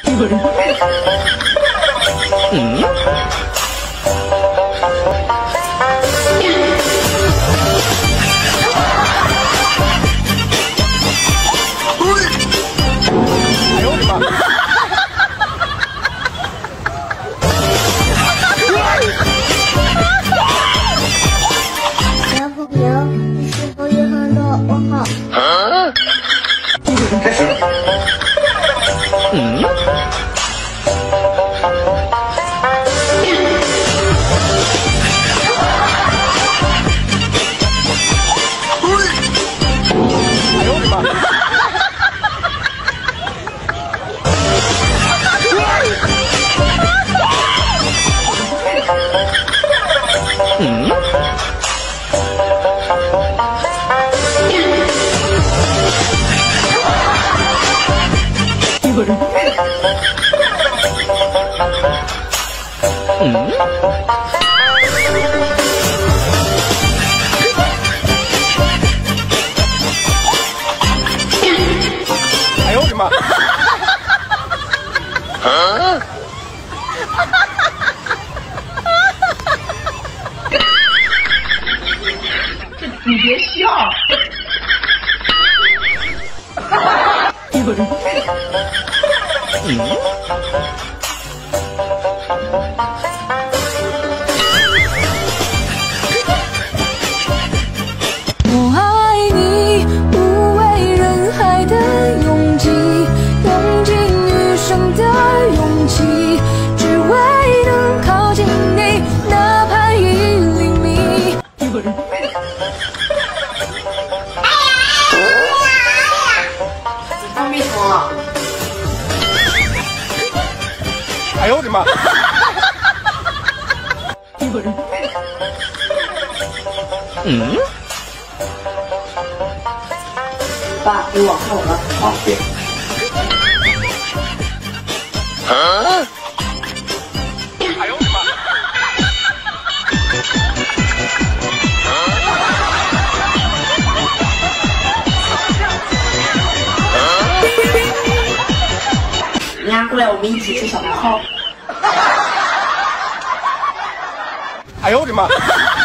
嗯。哎呦我的妈！ 小朋友，你是否有很多问号？ 开始。 嗯。哎呦我的妈！嗯。嗯。哎呦我的妈！啊！ 你别笑。 嗯。 我爱你，不为人海的拥挤，用尽余生的勇气，只为能靠近你，哪怕1厘米。 阿弥陀。 哎呦我的妈！嗯。 爸，你往后了。好，对。 啊！哎呦我的妈！ 你俩过来，我们一起吃小泡泡。 哎呦我的妈！